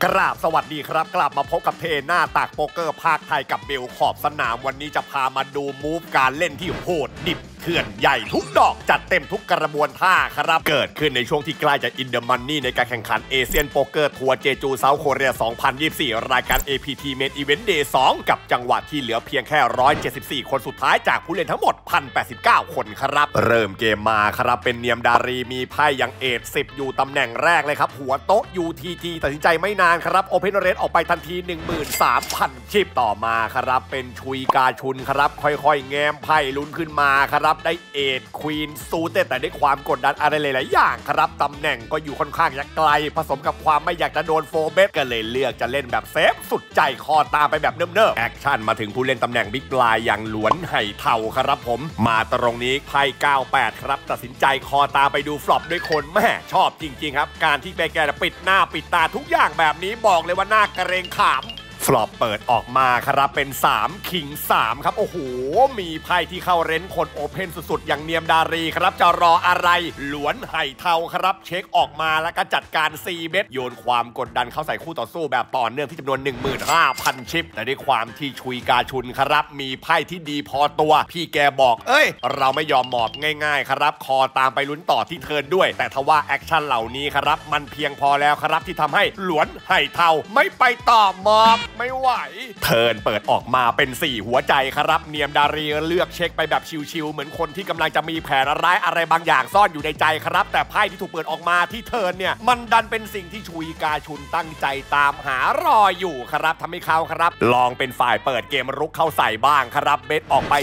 กราบสวัสดีครับกลับมาพบกับเทหน้าตากโป๊กเกอร์ภาคไทยกับเบลขอบสนามวันนี้จะพามาดูมูฟการเล่นที่โหดดิบเถื่อนใหญ่ทุกดอกจัดเต็มทุกกระบวนท่าครับเกิดขึ้นในช่วงที่ใกล้จะอินเดอะมันนี่ในการแข่งขันเอเชียนโป๊กเกอร์ทัวร์เจจูเซาท์โคเรีย 2024 รายการ APT Main Event Day 2 กับจังหวะที่เหลือเพียงแค่ 174 คนสุดท้ายจากผู้เล่นทั้งหมด 1,089 คนครับเริ่มเกมมาครับเป็นเนียมดารีมีไพ่ยังเอท10อยู่ตำแหน่งแรกเลยครับหัวโต๊ะ UTT ตัดสินใจไม่นานครับโอเพนเรทออกไปทันที 13,000 ชิปต่อมาครับเป็นชุยกาชุนครับค่อยๆแง้มไพ่ลุ้นขึ้นมาครับได้เอทควีนซูเต็ดแต่ด้วยความกดดันอะไรหลายๆอย่างครับตำแหน่งก็อยู่ค่อนข้างจะไกลผสมกับความไม่อยากจะโดนโฟเบสก็เลยเลือกจะเล่นแบบเซฟสุดใจคอตามไปแบบเนิ่มๆแอคชั่นมาถึงผู้เล่นตำแหน่งบิ๊กไลน์อย่างหลวนไห่เท่าครับผมมาตรงนี้ไพ่98ครับตัดสินใจคอตามไปดูฟลอปด้วยคนแม่ชอบจริงๆครับการที่แกปิดหน้าปิดตาทุกอย่างแบบนี้บอกเลยว่าน่าเกรงขามฟลอปเปิดออกมาครับเป็น3คิง3ครับโอ้โหมีไพ่ที่เข้าเร้นคนโอเพนสุดๆอย่างเนียมดารีครับจะรออะไรหลวนไห่เทาครับเช็คออกมาแล้วก็จัดการ4เม็ดโยนความกดดันเข้าใส่คู่ต่อสู้แบบต่อเนื่องที่จำนวน 15,000 ชิปแต่ด้วยความที่ชุยกาชุนครับมีไพ่ที่ดีพอตัวพี่แกบอกเราไม่ยอมหมอบง่ายๆครับคอตามไปลุ้นต่อที่เทิร์นด้วยแต่ทว่าแอคชั่นเหล่านี้ครับมันเพียงพอแล้วครับที่ทำให้หลวนไห่เทาไม่ไปต่อหมอบไม่ไหวเทิร์นเปิดออกมาเป็น4หัวใจครับเนียมดารีเลือกเช็คไปแบบชิวๆเหมือนคนที่กำลังจะมีแผนร้ายอะไรบางอย่างซ่อนอยู่ในใจครับแต่ไพ่ที่ถูกเปิดออกมาที่เทิร์นเนี่ยมันดันเป็นสิ่งที่ชุยกาชุนตั้งใจตามหารออยู่ครับทำให้เขาครับลองเป็นฝ่ายเปิดเกมรุกเข้าใส่บ้างครับเบสออกไป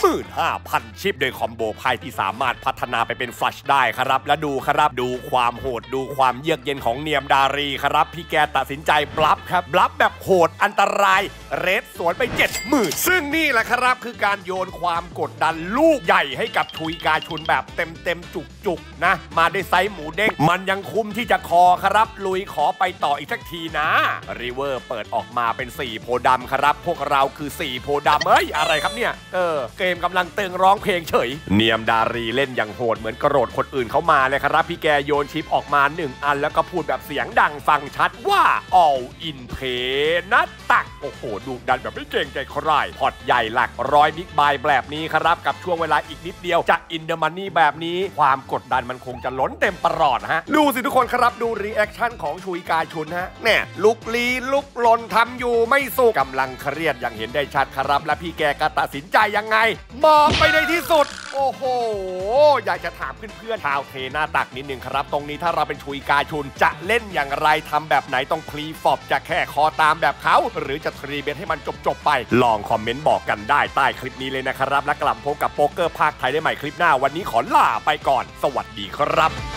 35,000 ชิปโดยคอมโบไพ่ที่สามารถพัฒนาไปเป็นฟลัชได้ครับและดูครับดูความโหดดูความเยือกเย็นของเนียมดารีครับพี่แกตัดสินใจบลัฟครับบลัฟแบบโหดอันตรายเรดสวนไป 70,000 ซึ่งนี่แหละครับคือการโยนความกดดันลูกใหญ่ให้กับชุยกาชุนแบบเต็มจุกๆนะมาด้วยไซส์หมูเด้งมันยังคุ้มที่จะคอครับลุยขอไปต่ออีกสักทีนะริเวอร์เปิดออกมาเป็น4โพดำครับพวกเราคือ4โพดำอะไรครับเนี่ยเกมกำลังตึงร้องเพลงเฉยเนียมดารีเล่นอย่างโหดเหมือนกระโดดคนอื่นเข้ามาเลยครับพี่แกโยนชิปออกมา1อันแล้วก็พูดแบบเสียงดังฟังชัดว่า all in play นะตักโอ้โหดุดันแบบไม่เกรงใจใครพอร์ตใหญ่หลักร้อยบิ๊กไบค์แบบนี้ครับกับช่วงเวลาอีกนิดเดียวจะอินเดอะมันนี่แบบนี้ความกดดันมันคงจะล้นเต็มปรอดฮะดูสิทุกคนครับดูรีแอคชั่นของชุยกาชุนฮะเนี่ยลุกลี้ลุกลนทำอยู่ไม่สุขกำลังเครียดอย่างเห็นได้ชัดครับและพี่แกก็ตัดสินใจยังไงมองไปในที่สุดโอ้โหอยากจะถามเพื่อนๆชาวเทหน้าตักนิดนึงครับตรงนี้ถ้าเราเป็นชุยกาชุนจะเล่นอย่างไรทำแบบไหนต้องพลีฟอบจะแค่คอตามแบบเขาหรือจะทรีเบทให้มันจบไปลองคอมเมนต์บอกกันได้ใต้คลิปนี้เลยนะครับและกลับพบกับโป๊กเกอร์ภาคไทยได้ใหม่คลิปหน้าวันนี้ขอลาไปก่อนสวัสดีครับ